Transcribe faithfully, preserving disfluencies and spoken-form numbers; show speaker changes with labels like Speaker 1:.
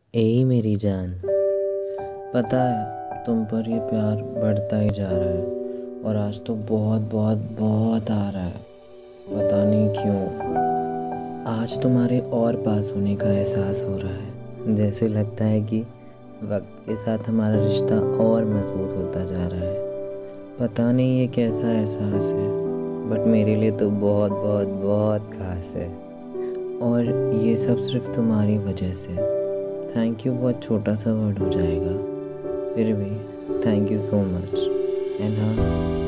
Speaker 1: ए मेरी जान, पता है तुम पर ये प्यार बढ़ता ही जा रहा है और आज तो बहुत बहुत बहुत आ रहा है। पता नहीं क्यों आज तुम्हारे और पास होने का एहसास हो रहा है। जैसे लगता है कि वक्त के साथ हमारा रिश्ता और मजबूत होता जा रहा है। पता नहीं ये कैसा एहसास है, बट मेरे लिए तो बहुत बहुत बहुत खास है। और ये सब सिर्फ तुम्हारी वजह से। थैंक यू बहुत छोटा सा वर्ड हो जाएगा, फिर भी thank you so much. And हाँ,